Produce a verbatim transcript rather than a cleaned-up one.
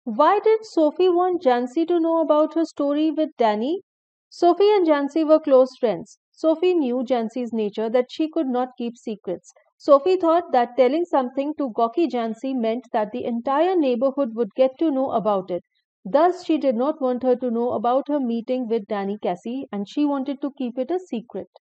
Why did Sophie want Jansie to know about her story with Danny? Sophie and Jansie were close friends. Sophie knew Jansie's nature that she could not keep secrets. Sophie thought that telling something to gawky Jansie meant that the entire neighborhood would get to know about it. Thus, she did not want her to know about her meeting with Danny Cassie and she wanted to keep it a secret.